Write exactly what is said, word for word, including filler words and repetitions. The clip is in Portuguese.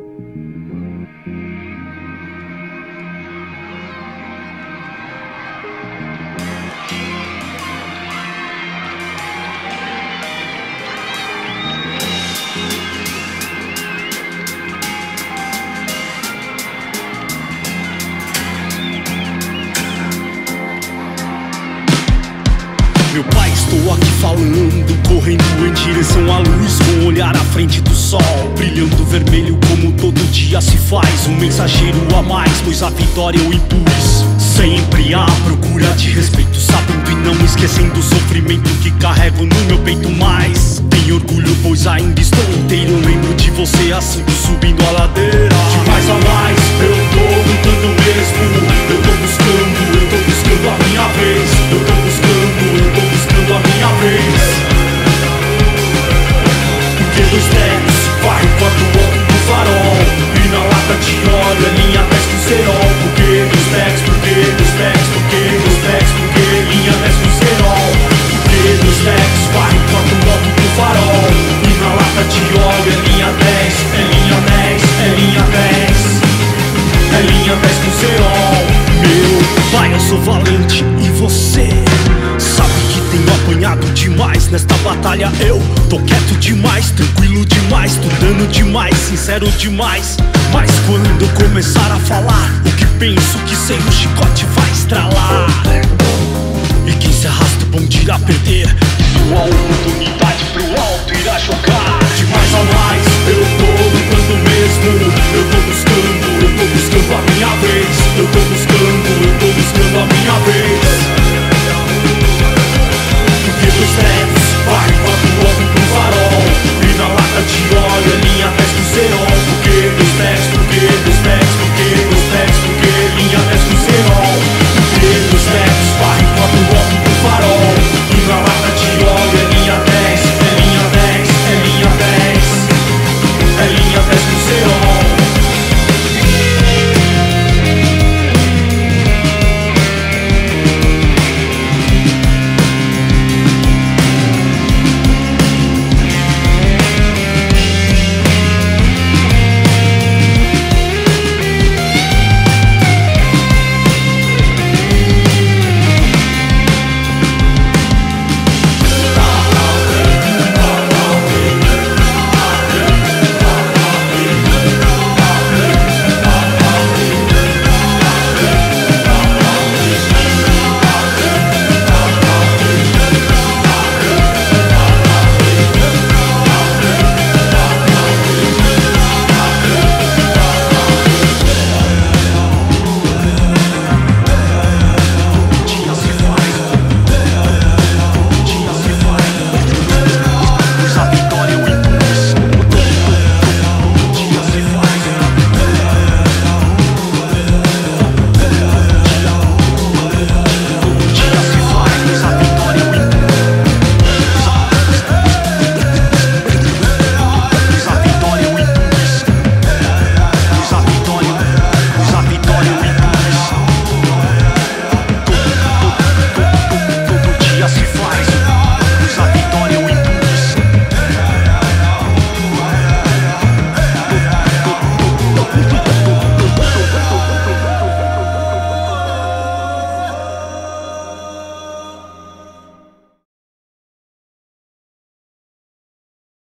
Meu pai, estou aqui falando, correndo em direção à luz, com o olhar à frente do sol, brilhando vermelho como todo dia se faz. Um mensageiro a mais, pois a vitória eu impus. Sempre à procura de respeito, sabendo e não esquecendo o sofrimento que carrego no meu peito. Mas tenho orgulho, pois ainda estou inteiro. Lembro de você assim, subindo a ladeira. De mais a mais, eu tô lutando mesmo. Eu tô buscando, eu tô buscando a minha vez. Eu tô buscando, eu tô buscando a minha vez. Porque dois decks vai enquanto o outro do farol. E na lata de óleo é linha dez com cerol. Porque dois decks, porque dois decks, porque dois decks, porque linha dez com cerol. Porque dois decks vai enquanto o outro do farol. E na lata de óleo é linha dez, é linha dez, é linha dez. É linha dez com cerol. Meu pai, eu sou valente e você sabe que tenho apanhado demais nesta batalha. Eu tô quieto demais, tranquilo demais, estudando demais, sincero demais. Mas quando eu começar a falar o que penso, que sei, o chicote vai estralar. E quem se arrasta o bonde irá perder, e a oportunidade pro alto irá jogar. De mais a mais, eu tô